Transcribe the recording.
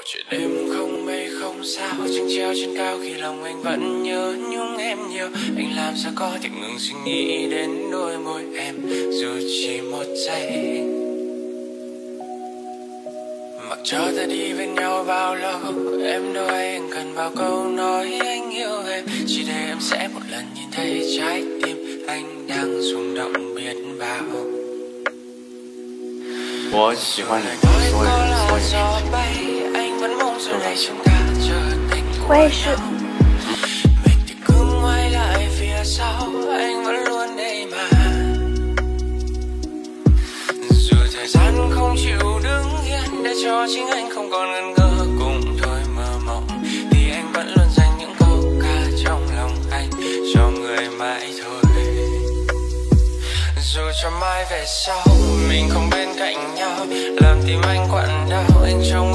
trời đêm không mây không sao, trăng treo trên cao khi lòng anh vẫn nhớ nhung em nhiều. Anh làm sao có thể ngừng suy nghĩ đến đôi môi em dù chỉ một giây. Mặc cho ta đi bên nhau bao lâu, em đâu anh cần bao câu nói anh yêu em. Chỉ để em sẽ một lần nhìn thấy trái tim anh đang rung động biết bao. 我喜欢你，所以我也是。 dù thời gian không chịu đứng yên để cho chính anh không còn ngần ngơ cùng thôi mơ mộng, thì anh vẫn luôn dành những câu ca trong lòng anh cho người mãi thôi. Dù cho mai về sau mình không bên cạnh nhau, làm tim anh quặn đau, anh trông